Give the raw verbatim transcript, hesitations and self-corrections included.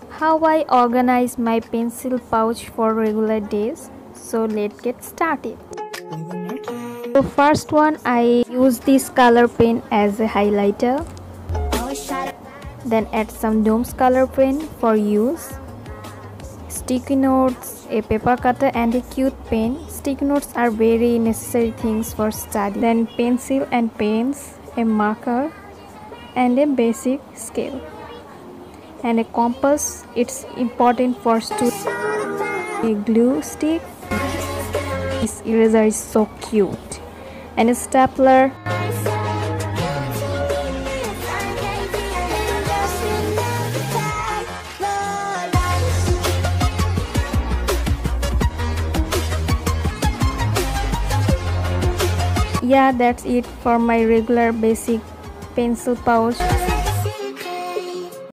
How I organize my pencil pouch for regular days. So let's get started. So first one, I use this color pen as a highlighter. Then add some Doms color pen for use. Sticky notes, a paper cutter and a cute pen. Sticky notes are very necessary things for study. Then pencil and pens, a marker and a basic scale. And a compass, it's important for students. A glue stick, this eraser is so cute. And a stapler. Yeah, that's it for my regular basic pencil pouch.